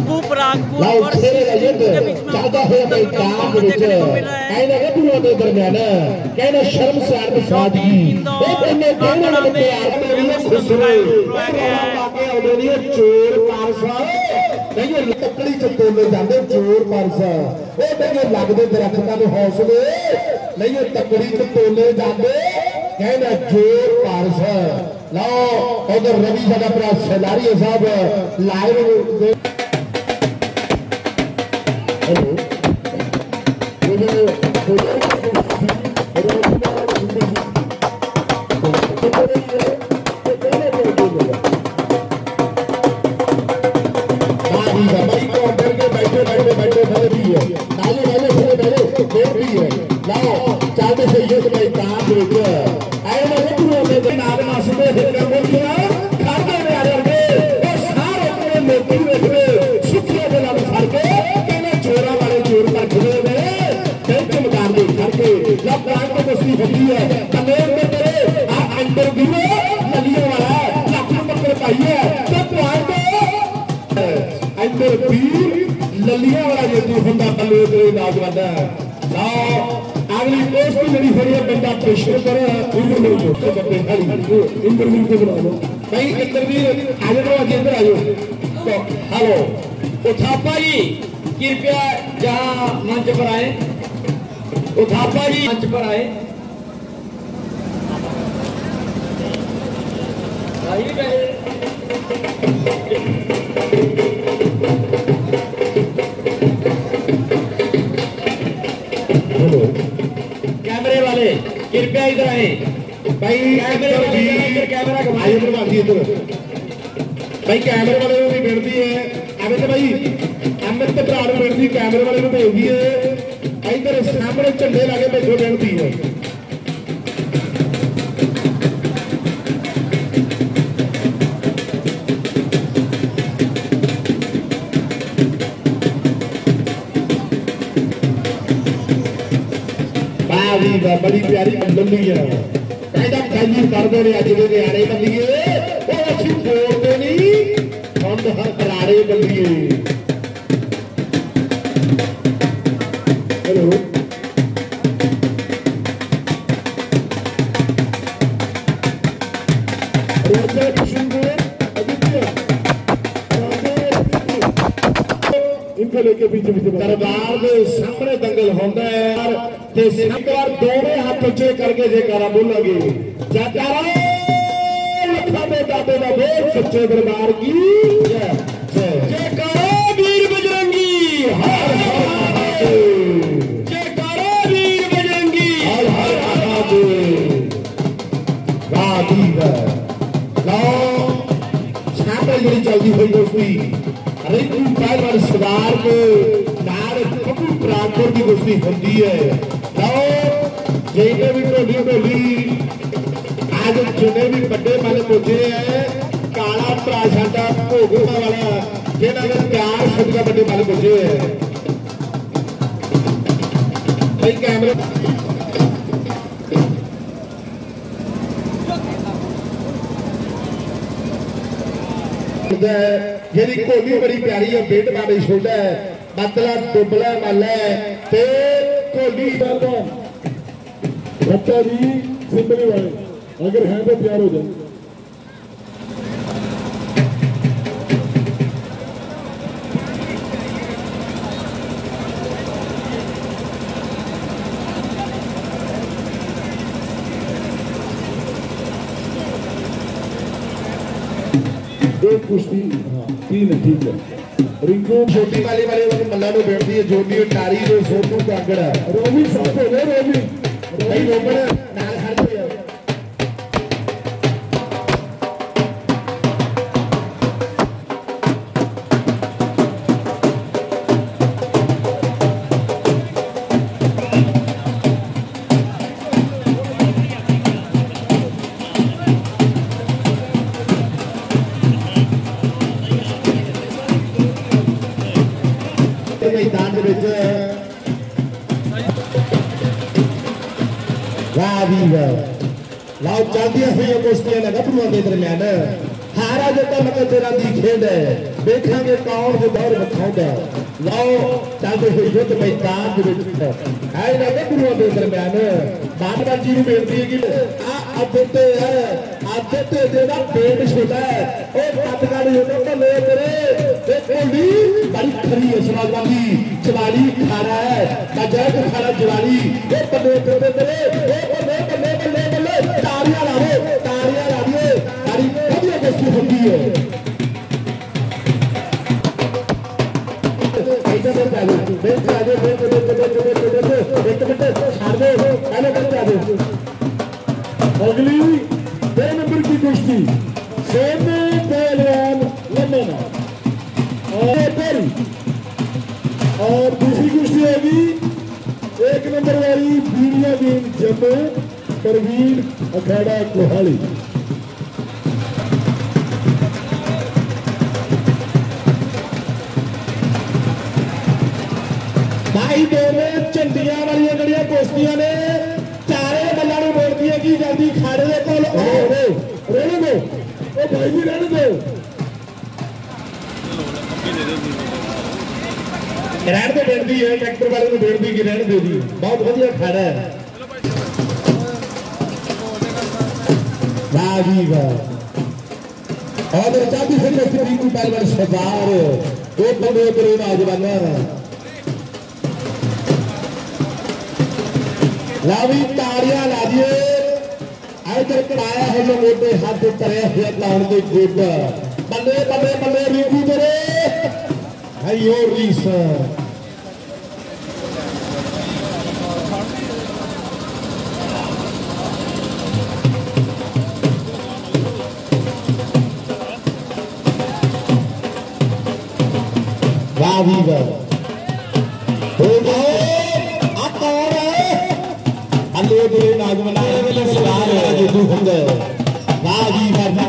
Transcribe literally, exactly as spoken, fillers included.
खब्बू परागपुर और के बीच में चलता है मैदान के विच कहना गड्ढूआं दे दरमियान कहना शर्मसार के साथ ही एक बंदे कहने वाले तैयार करिए खुसरे आगे आउंदे चोर पारसा नहीं लकड़ी च तोले जांदे चोर पारसा ओ डंगे लगदे दरख्तां दे हौसले नहीं तकड़ी च तोले जांदे कहना चोर पारसा लाओ उधर रवि साडा भरा सैलारी साहब लाइव ललिया वाला जो बंदा बल्ले नौजवान अगली पोस्ट की लड़ी खड़ी है बंदा पेशर कर इंटरव्यू को बुला लो भाई इंटरव्यू आ जाओ आज इधर आयो तो हेलो उथापा जी कृपया जहां मंच पर आए उथापा जी मंच पर आए कैमरे वाले कृपया इधर आए भाई कैमरे वाले कैमरा घुमाइए प्रभाती इधर भाई कैमरे वाले को भी बेनती है अमित भाई अमित भरा को बेनती कैमरे वाले को भेज दिए इधर सामने झंडे लाके बैठो बेनती है बड़ी प्यारी लल्ली है कहता खाली कर दे अज दे न्याणे बल्लीए वो असीं बोलते नहीं हम हर करारे बल्लीए हेलो राजा किशनपुर इनको लेके पीछे पीछे दरबार के सामने दंगल होता है सरकार दोनों हाथ ऊंचे करके जयकारा बोलेंगे जयकारा लखा दे दादे का बोल सच्चे दरबार की जय जयकारा वीर बजरंगी हर हर महादेव जयकारा वीर बजरंगी हर हर महादेव वाह वीर लाओ छापे जड़ी चलती हुई दोस्ती रिंकू पहलवान सरदार को नार खब्बू परागपुर की दोस्ती होती है जिन्हें भी ढोली ढोली आज जिन्हें भी बड़े मल पहुंचे है काला भरा साडा भोगवा वाला जिन्होंने प्यार सदका बड़े मल पहुंचे है भाई कैमरे जी घोली बड़ी प्यारी है बेट माड़ी छोटा है मतलब दुबला मल है घोली बच्चा जी सिंबली वाले अगर है तो तैयार हो जाए एक कुश्ती हाँ तीन है ठीक है रिंकू छोटी वाली वाले मल्ला को बैठती है जोटी टारी रो सोटू कागड़ा रोमी साथ हो रोमी भाई रोमन नाल हर पे मैदान के विच वाह भी वाह लाओ चलदियां हुई कुश्तियां ने गभरूआं के दरम्यान हारा जो मतलब तेरा दी खेड है। देखा कौन जो दौर बखाऊंगा लो चलते हुए युद्ध मैदान है ना गुरुओं के दरम्यान बानवा जी बेनती है कि आदत है आदत जेड़ा पेट छोटा है वो कदकाड़ जो भले तेरे कोली बड़ी खरी है समाज वाली चवाली खाना है बजट खाना चवाली वो बल्ले तेरे तेरे वो बल्ले बल्ले बल्ले बल्ले तारियां लाओ तारियां लाओ बड़ी बढ़िया वस्तु होती है अगली दो नंबर की कुश्ती सोने पहलवान लम्बा और और दूसरी कुश्ती होगी एक नंबर वाली बीड़िया गेम जम्मू परवीन अखाड़ा कोहाली भाई दोनों झंडियां वाली जड़िया कुश्तियां ने चारे बल्ला ने बोलती है कि जल्दी खाड़े दे कोल रहने दो ओ भाई जी रहने दो रहने दो बेनती है ट्रैक्टर वाले को बेनती की रहने दे दी बहुत बढ़िया खाड़ा है वाह जी वाह और चाहती फिर वैसे रिंकू पहलवान सरदार दो बंदे करो नौजवान लावी ताड़ियां ला दिए इधर कराया है जो मोटे हाथ करे हुए लाउन के गुट बल्ले बल्ले बल्ले रिंकू तेरे हायो रीस वावी वा अल्ले दे नागमना जिद्दू होंगे वाह जी वाह